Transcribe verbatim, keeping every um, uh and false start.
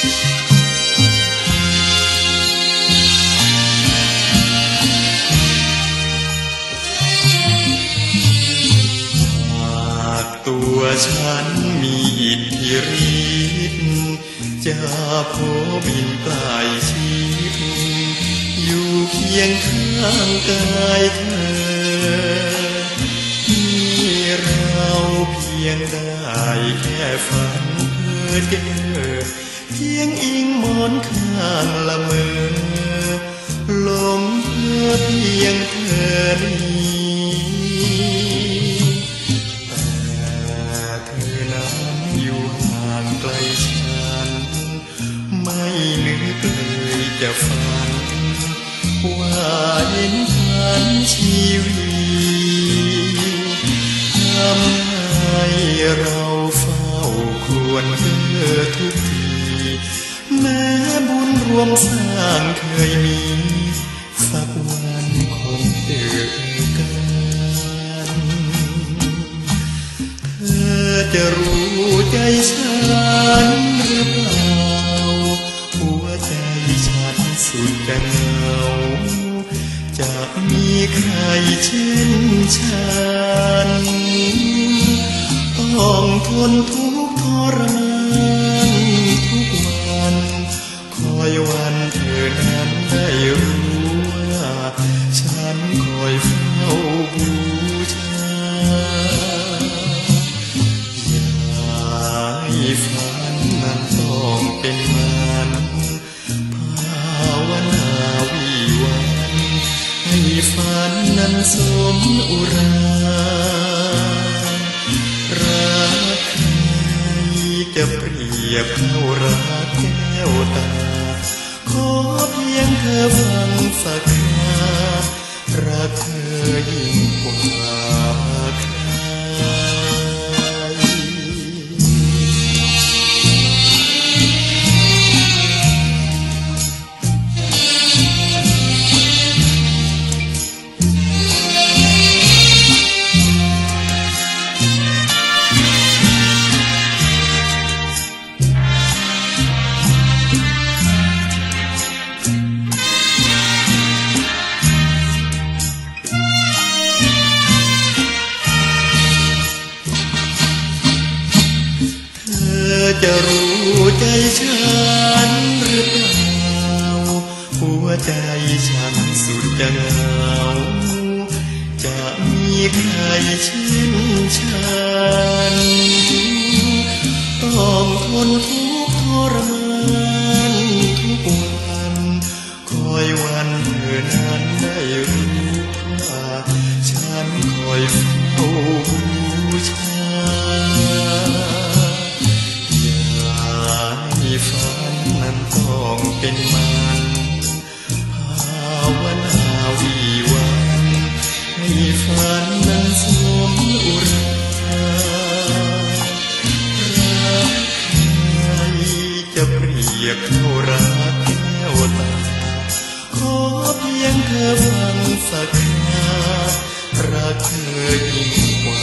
ตัวฉันมีอิทธิฤทธิ์จะพบบินใกล้ชิดอยู่เคียงข้างกายเธอที่เราเพียงได้แค่ฝันเพ้อเจ้อเพียงอิงหมอนข้างละเมอลมเพ้อเพียงเธอนี้ไกลฉันไม่นึกเลยจะฝันว่าเห็นพันชีวิตทำให้เราเฝ้าควรเธอทุกทีแม้บุญรวมสร้างเคยมีสักวันคงเจอกันเธอจะรู้ใจฉันหรือเปล่าหัวใจฉันสุดจะเหงาจะมีใครเช่นฉันต้องทนทุกข์ทรมานทุกวันคอยวันเธอนั้นได้รู้ว่าฉันคอยเฝ้าบูชาฝันนั้นต้องเป็นมันภาวนาวิวันให้ฝันนั้นสมอุรารักใครจะเปรียบเท่ารักแก้วตาขอเพียงเธอฟังสักครารักเธอยิ่งกว่าใครจะรู้ใจฉันหรือเปล่าหัวใจฉันสุดจะเหงาจะมีใครเช่นฉันต้องทนทุกข์ทรมานทุกวันคอยวันเธอนั้นได้รู้ว่าฉันคอยเฝ้าบูชาฝันนั้นต้องเป็นมันภาวนาวิวันให้ฝันนั้นสมอุรารักใครจะเปรียบเท่ารักแก้วตาขอเพียงเธอฟังสักครารักเธอยิ่งกว่า